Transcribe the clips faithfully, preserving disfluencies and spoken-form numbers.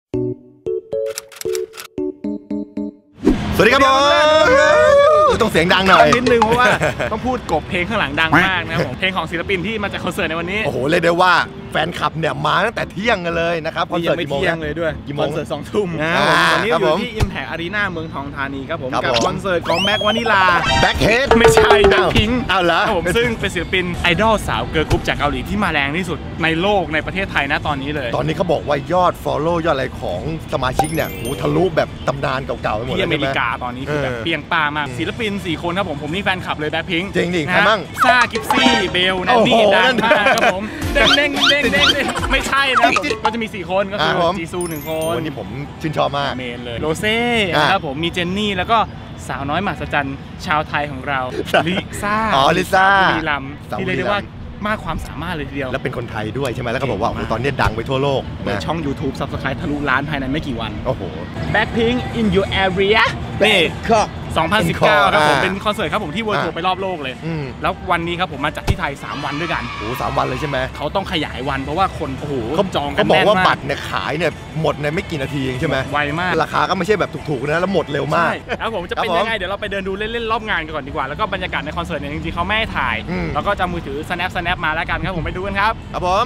สวัสดีครับผมต้องเสียงดังหน่อยนิดนึงเพราะว่าต้องพูดกบเพลงข้างหลังดังมากนะครับผมเพลงของศิลปินที่มาจากคอนเสิร์ตในวันนี้โอ้โหเรียกได้ว่าแฟนคลับเนี่ยมาตั้งแต่เที่ยงกันเลยนะครับคอนเสิร์ตกี่โมงเที่ยงเลยด้วยคอนเสิร์ตสองทุ่มนะวันนี้อยู่ที่ Impact Arena เมืองทองธานีครับผมกับคอนเสิร์ตของแบ็ควานิลาแบ็คเฮดไม่ใช่แบ็คพิงค์เอาละผมซึ่งเป็นศิลปินไอดอลสาวเกิร์ลกรุ๊ปจากเกาหลีที่มาแรงที่สุดในโลกในประเทศไทยนะตอนนี้เลยตอนนี้เขาบอกว่ายอด follow ยอดอะไรของสมาชิกเนี่ยโอ้ทะลุแบบตำนานเก่าๆไปหมดเลยที่อเมริกาตอนนี้คือแบบเปียงป้ามากศิลปินสี่คนครับผมผมนี่แฟนคลับเลยแบ็คพิงค์จริงดิใครบ้างซ่ากิฟซี่เบลนันนี่ดังมากครับผมเด้งเด้งเด้งเด้งไม่ใช่นะก็จะมีสี่คนก็คือจีซูหนึ่งคนวันนี้ผมชื่นชอบมากเมนเลยโรเซ่นะครับผมมีเจนนี่แล้วก็สาวน้อยมหัศจรรย์ชาวไทยของเราลิซ่าอ๋อลิซ่าบุรีรัมย์ที่เรียกได้ว่ามากความสามารถเลยทีเดียวแล้วเป็นคนไทยด้วยใช่ไหมแล้วก็บอกว่าตอนนี้ดังไปทั่วโลกเปิดช่อง YouTube Subscribe ทะลุล้านภายในไม่กี่วันโอ้โห Blackpink in your area นี่สองพันสิบเก้าครับผมเป็นคอนเสิร์ตครับผมที่เวิร์ลทัวร์ไปรอบโลกเลยแล้ววันนี้ครับผมมาจากที่ไทยสามวันด้วยกันโอ้สามวันเลยใช่ไหมเขาต้องขยายวันเพราะว่าคนโอ้โหเขาจองกันแน่นมากเขาบอกว่าบัตรเนี่ยขายเนี่ยหมดในไม่กี่นาทีเองใช่ไหมไวมากราคาก็ไม่ใช่แบบถูกๆนะแล้วหมดเร็วมากแล้วผมจะเป็นยังไงเดี๋ยวเราไปเดินดูเล่นๆรอบงานกันก่อนดีกว่าแล้วก็บรรยากาศในคอนเสิร์ตเนี่ยจริงๆเขาไม่ให้ถ่ายแล้วก็จะมือถือ snap snap มาแล้วกันครับผมไปดูกันครับครับผม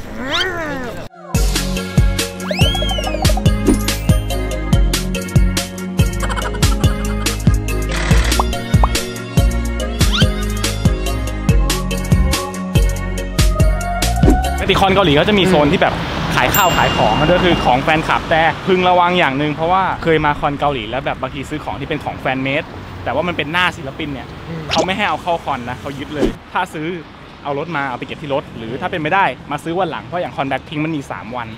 ปฏิคอนเกาหลีก็จะมีโซนที่แบบขายข้าวขายของมันก็คือของแฟนคลับแต่พึงระวังอย่างหนึ่งเพราะว่าเคยมาคอนเกาหลีแล้วแบบบางทีซื้อของที่เป็นของแฟนเมดแต่ว่ามันเป็นหน้าศิลปินเนี่ยเขาไม่ให้เอาเข้าคอนนะเขายึดเลยถ้าซื้อเอารถมาเอาไปเก็บที่รถหรือถ้าเป็นไม่ได้มาซื้อวันหลังเพราะอย่างคอนแบ็คพิงค์มันมีสามวัน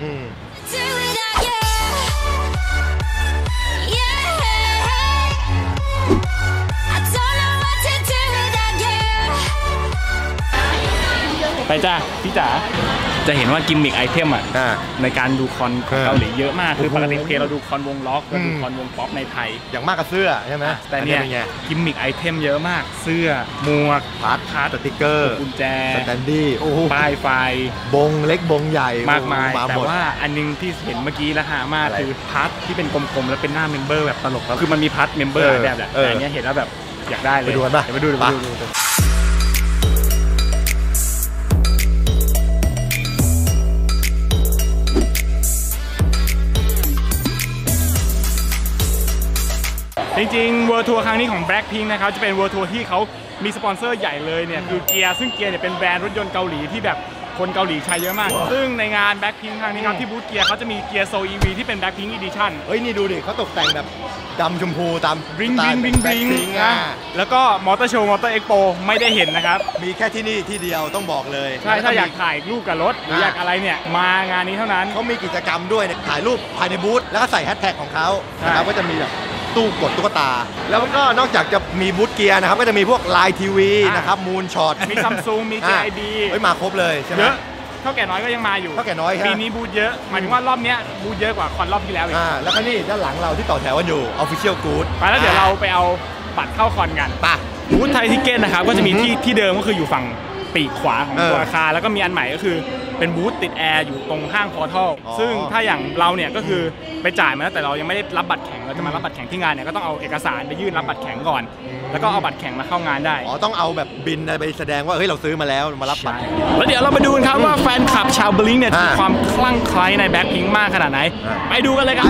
ไปจ้าพี่จ๋าจะเห็นว่ากิมมิคไอเทมอ่ะในการดูคอนเกาหลีเยอะมากคือปกติเพลเราดูคอนวงล็อกเราดูคอนวงป๊อปในไทยอย่างมากกับเสื้อใช่ไหมแต่เนี่ยกิมมิคไอเทมเยอะมากเสื้อหมวกพัดพัดสติกเกอร์กุญแจสแตนดี้ป้ายไฟบงเล็กบงใหญ่มากมายแต่ว่าอันนึงที่เห็นเมื่อกี้แล้วฮะมากคือพัดที่เป็นกลมๆแล้วเป็นหน้าเมมเบอร์แบบตลกคือมันมีพัดเมมเบอร์แบบแหละแต่อันนี้เห็นแล้วแบบอยากได้เลยไปดูกันป่ะไปดูไปดูจริงๆ World Tour ครั้งนี้ของ Blackpink นะครับจะเป็น World Tour ที่เขามีสปอนเซอร์ใหญ่เลยเนี่ยคือเกียร์ซึ่งเกียร์เนี่ยเป็นแบรนด์รถยนต์เกาหลีที่แบบคนเกาหลีใช้เยอะมากซึ่งในงาน Blackpink ครั้งนี้ครับที่บูธเกียร์เขาจะมีเกียร์โซ อี วี ที่เป็น Blackpink Edition เฮ้ยนี่ดูดิเขาตกแต่งแบบดำชมพูตามริงริงริงริงนะแล้วก็มอเตอร์โชว์มอเตอร์เอ็กโปไม่ได้เห็นนะครับมีแค่ที่นี่ที่เดียวต้องบอกเลยใช่ถ้าอยากถ่ายรูปกับรถหรืออยากอะไรเนี่ยมางานนี้เท่านั้นเขามีกิจกรรมด้วยถ่ายรูปภายในบูธแล้วก็ใส่แฮชแท็กของเขานะครับก็จะมีแบบตู้กดตุ๊กตาแล้วก็นอกจากจะมีบูธเกียร์นะครับก็จะมีพวกไลน์ทีวีนะครับมูนช็อตมีซัมซุงมี เจ ไอ บีเฮ้ยมาครบเลยใช่ไหมเยอะเท่าแก่น้อยก็ยังมาอยู่เท่าแก่น้อยครับปีนี้บูธเยอะหมายถึงว่ารอบนี้บูธเยอะกว่าคอนรอบที่แล้วอีกแล้วก็นี่ด้านหลังเราที่ต่อแถวกันอยู่ Official Good ไปแล้วเดี๋ยวเราไปเอาบัตรเข้าคอนกันป่ะบูธไทยทิเก็ตนะครับก็จะมีที่ที่เดิมก็คืออยู่ฝั่งปีกขวาของตัวอาคารแล้วก็มีอันใหม่ก็คือเป็นบูธติดแอร์อยู่ตรงห้างพอร์ทัลซึ่งถ้าอย่างเราเนี่ยก็คือไปจ่ายมาแล้วแต่เรายังไม่ได้รับบัตรแข็งเราจะมารับบัตรแข็งที่งานเนี่ยก็ต้องเอาเอกสารไปยื่นรับบัตรแข็งก่อนแล้วก็เอาบัตรแข็งมาเข้างานได้อ๋อต้องเอาแบบบินไปแสดงว่าเฮ้ยเราซื้อมาแล้วมารับบัตรแล้วเดี๋ยวเราไปดูกันครับว่าแฟนคลับชาวบลิงเนี่ยมีความคลั่งไคล้ในแบ็คพิงค์มากขนาดไหนไปดูกันเลยครับ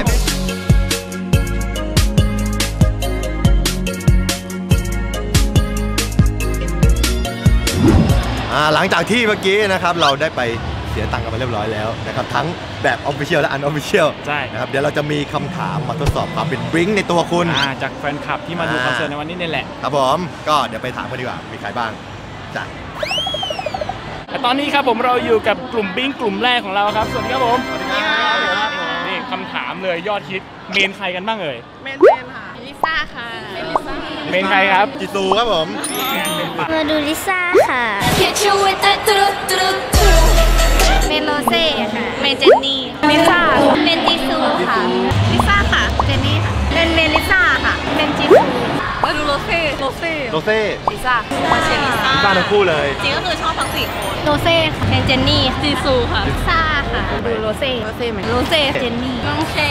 หลังจากที่เมื่อกี้นะครับเราได้ไปเสียตังค์กันไปเรียบร้อยแล้วนะครับทั้งแบบ Official และ Unofficial ใช่นะครับเดี๋ยวเราจะมีคำถามมาทดสอบความเป็นบลิงในตัวคุณจากแฟนคลับที่มาดูคอนเสิร์ตในวันนี้นี่แหละครับผมก็เดี๋ยวไปถามกันดีกว่ามีใครบ้างจ้ะตอนนี้ครับผมเราอยู่กับกลุ่มบลิงกลุ่มแรกของเราครับสวัสดีครับผมสวัสดีครับนี่คำถามเลยยอดฮิตเมนใครกันบ้างเอ่ยเมนเมนค่ะลิซ่าค่ะเมนใครครับจิซูครับผมมาดูลิซ่าค่ะเมนโรเซ่ค่ะเมนเจนนี่ลิซ่าเมนจิซูค่ะลิซ่าค่ะเจนนี่ค่ะเมนเมนลิซ่าค่ะเมนจิซูมาดูโรเซ่โรเซ่โรเซ่ลิซ่ามาเชียร์ลิซ่าบ้านทั้งคู่เลยจริงก็คือชอบทั้งสี่คนโรเซ่ค่ะเมนเจนนี่จิซูค่ะลิซ่าค่ะดูโรเซ่โรเซ่ไหมโรเซ่เจนนี่น้องเชน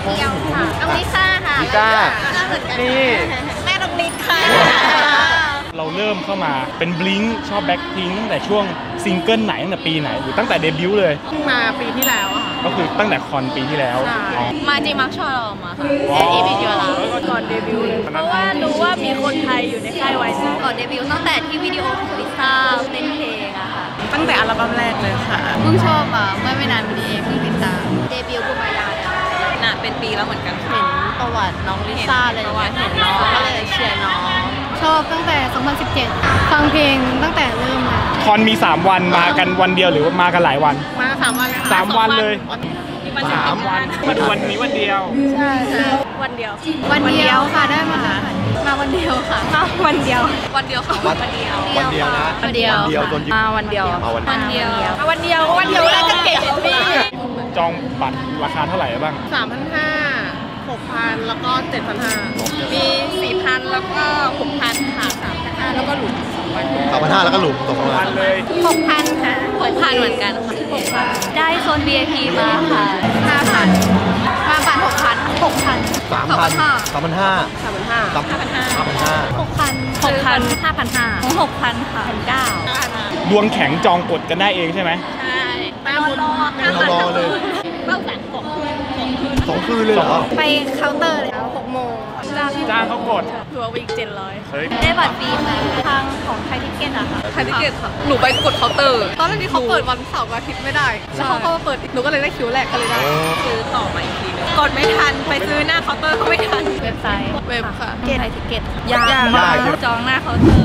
เดียวค่ะน้องลิซ่าค่ะลิซ่านี่ แม่น้องลิซค่ะเราเริ่มเข้ามาเป็นบลิงชอบแบ็คพิงตั้งแต่ช่วงซิงเกิลไหนตั้งแต่ปีไหนหรือตั้งแต่เดบิวต์เลยมาปีที่แล้วอะค่ะก็คือตั้งแต่คอนปีที่แล้วอ๋อมาจีมักชอบเรามาค่ะอ๋อเอพีเดียวละก่อนเดบิวต์เลยเพราะว่ารู้ว่ามีคนไทยอยู่ในค่ายวายซีก่อนเดบิวต์ตั้งแต่ที่วิดีโอของลิซ่าเต้นเพลงอะค่ะตั้งแต่อัลบั้มแรกเลยค่ะเพิ่งชอบอ่ะเมื่อไม่นานมานี้เองเพิ่งติดตามเดบิวต์กุมายาเนี่ยน่ะเป็นปีแล้วเหมือนกันเห็นประวัติน้องลิซ่าเลยว่าเห็นน้องก็เลยเชียร์น้องชอบตั้งแต่ สองพันสิบเจ็ด ฟังเพลงตั้งแต่เริ่มเลยคอนมี สาม วันมากันวันเดียวหรือว่ามากันหลายวันมาสามวันเลยค่ะสามวันเลยสามวันมาดูวันนี้วันเดียวใช่วันเดียว วันเดียวค่ะได้มามาวันเดียวค่ะมาวันเดียว วันเดียวค่ะวันเดียววันเดียวนะวันเดียววันเดียวโดนยึดมาวันเดียวมาวันเดียววันเดียว วันเดียววันเดียวแล้วจะเก่งพี่จองบัตรราคาเท่าไหร่บ้างสามพันห้าหกพันแล้วก็เจ็ดพันห้ามีสี่พันแล้วก็หกพันค่ะสามพันห้าแล้วก็หลุมสามพันห้าแล้วก็หลุมตกลงวัมานเลยหกพันค่ะหกพันเหมือนกันค่ะหกพันได้โซน วี ไอ พี มาค่ะห้าพันมาบัตรหกพันหกพันสามพันสามพันห้าสามพันห้าสามพันห้าสามพันห้าหกพันหกพันห้าพันห้าหกพันค่ะพันเก้าดวงแข็งจองกดกันได้เองใช่ไหมใช่ไปรอรอรอเลยเข้าสารกบสองคืนเลยเหรอไปเคาน์เตอร์เลยหกโมงจ้างจ้างเขากดรวมอีกเจ็ดร้อยเฮ้ยได้บัตรฟรีไหมทางของไทยทิเก็ตอะค่ะไทยทิเก็ตค่ะ หนูไปกดเคาน์เตอร์ ตอนแรกที่เขาเปิดวันเสาร์อาทิตย์ไม่ได้ แล้วเขาเข้ามาเปิด หนูก็เลยได้คิวแรกก็เลยได้ ซื้อต่อมาอีกทีนึงกดไม่ทัน ไปซื้อหน้าเคาน์เตอร์ก็ไม่ทันเว็บไซต์เว็บค่ะไทยทิเก็ตยากมากจองหน้าเคาน์เตอร์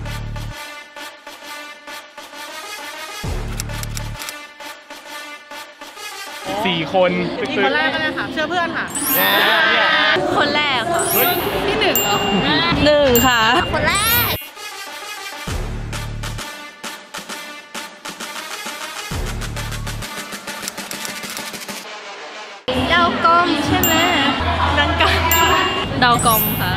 สี่คนมีคนแรกก็ได้ค่ะ เชื่อเพื่อนค่ะเนี่ยคนแรกค่ะเฮ้ยที่หนึ่งเหรอหนึ่งค่ะคนแรกดาวกลมใช่ไหมดังกันดาวกลมค่ะ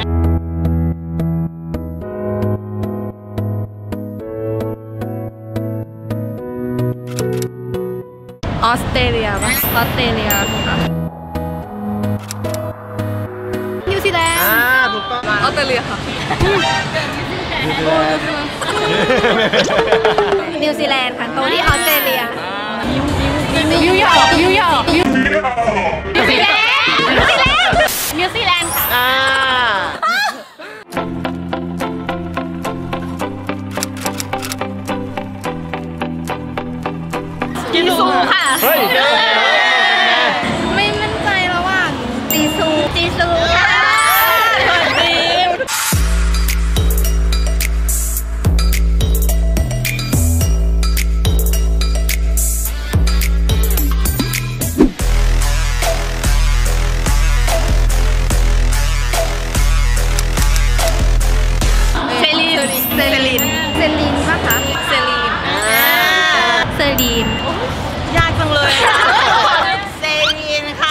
ออสเตรเลียป่ะออสเตรเลียค่ะนิวซีแลนด์อ่าถูกต้องออสเตรเลียค่ะนิวซีแลนด์ค่ะโตที่ออสเตรเลียนิวยอร์กนิวยอร์กนิวซีแลนด์นิวซีแลนด์นิวซีแลนด์ค่ะอ่าจีซูค่ะเฮ้ยไม่มั่นใจระหว่างจีซูจีซูค่ะจีเซลีนเซลีนเซลีนป่ะคะเซลีนเซลีนยากจังเลยเซลีนค่ะ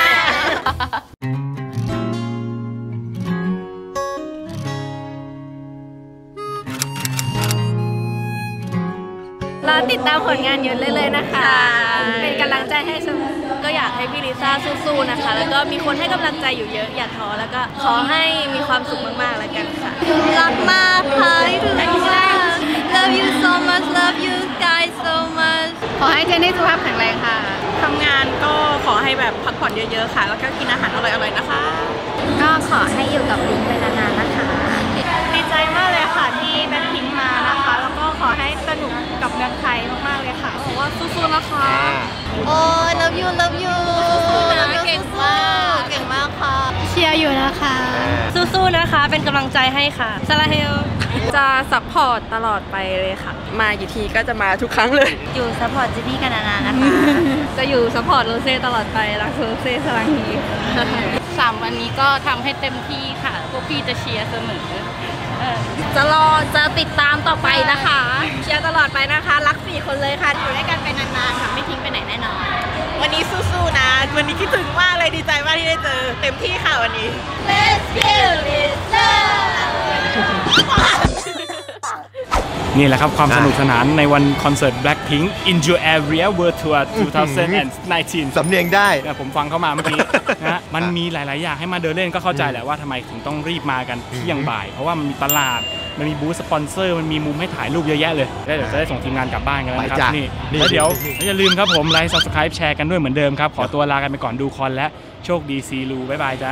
เราติดตามผลงานเยอะเลยๆนะคะ เป็นกำลังใจให้เสมอก็อยากให้พี่ลิซ่าสู้ๆนะคะ แล้วก็มีคนให้กำลังใจอยู่เยอะอย่าท้อแล้วก็ขอให้มีความสุขมากๆแล้วกันค่ะ รักมากค่ะที่ถึงมาก Love you so much Love you guys so much ขอให้เจนนี่สุขภาพแข็งแรงค่ะทำงานก็ขอให้แบบพักผ่อนเยอะๆค่ะ แล้วก็กินอาหารอร่อยๆนะคะก็ขอให้อยู่กับลิงไปนานๆนะคะ ดีใจมากเลยค่ะที่แบ็คพิงค์มานะคะ แล้วก็ขอให้สนุกกับเมืองไทยมากๆเลยค่ะบอกว่าสู้ๆนะคะ โอ้ย love you love you สู้ๆนะเก่งมากเก่งมากค่ะ เชียร์อยู่นะคะ สู้ๆนะคะ เป็นกำลังใจให้ค่ะซาลาเฮลจะซัพพอร์ตตลอดไปเลยค่ะ มากี่ทีก็จะมาทุกครั้งเลยอยู่ซัพพอร์ตจินนี่กันนานๆนะคะ จะอยู่ซัพพอร์ตโรเซ่ตลอดไป รักโรเซ่สลังฮีสามวันนี้ก็ทำให้เต็มที่ค่ะ พวกพี่จะเชียร์เสมอจะรอจะติดตามต่อไปนะคะ เชียร์ตลอดไปนะคะ รักสี่คนเลยค่ะ อยู่ด้วยกันไปนานๆค่ะ ไม่ทิ้งไปไหนแน่นอนวันนี้สู้ๆนะ วันนี้คิดถึงมากเลยดีใจมากที่ได้เจอ เต็มที่ค่ะวันนี้ Let's kill Lisa นี่แหละครับความสนุกสนานในวันคอนเสิร์ต Blackpink In Your Area World Tour สองพันสิบเก้าสำเนียงได้ผมฟังเข้ามาเมื่อกี้นะฮะมันมีหลายๆอย่างให้มาเดินเล่นก็เข้าใจแหละว่าทำไมถึงต้องรีบมากันเที่ยงบ่ายเพราะว่ามันมีตลาดมันมีบูธสปอนเซอร์มันมีมุมให้ถ่ายรูปเยอะแยะเลยแล้วเดี๋ยวจะได้ส่งทีมงานกลับบ้านกันแล้วนะครับนี่แล้วเดี๋ยวอย่าลืมครับผมไลค์ Subscribe แชร์กันด้วยเหมือนเดิมครับขอตัวลากันไปก่อนดูคอนและโชคดีซีลูบ๊ายบายจ้า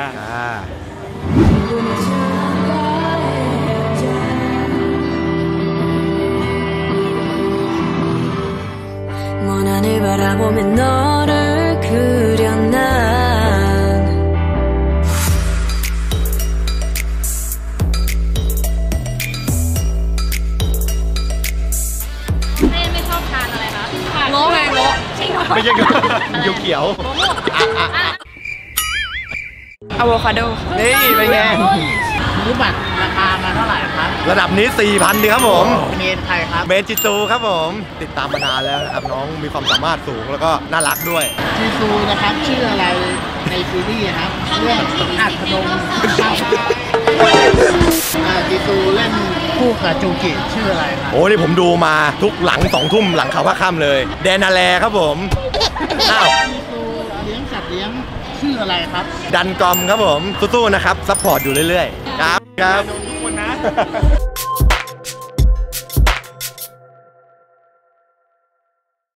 먼하늘 바라보며 너를 그려 난 เต้ไม่ชอบทานอะไรคะโง่ไงโง่จริงเหรอไม่ใช่เขียวอะโวคาโดๆนี่เป็นไงซื้อบัตรราคามาเท่าไหร่ครับระดับนี้ สี่พัน ดีครับผมเมนใครครับเมจิจูครับผม ติดตามมานานแล้วนะครับน้องมีความสามารถสูงแล้วก็น่ารักด้วยจีซูนะครับชื่ออะไรในซีรีส์ครับเรื่องอัศดงข้าวจีซูเล่นคู่กับจูกิชื่ออะไรครับโอ้นี่ผมดูมาทุกหลังสองทุ่มหลังข่าวว่าค่ำเลย แดนนาแลครับผมอ้าวจีซูเลี้ยงสัตว์เลี้ยงชื่ออะไรครับดันกอมครับผมสู้ๆนะครับซัพพอร์ตอยู่เรื่อยๆครับครับทุกคนนะ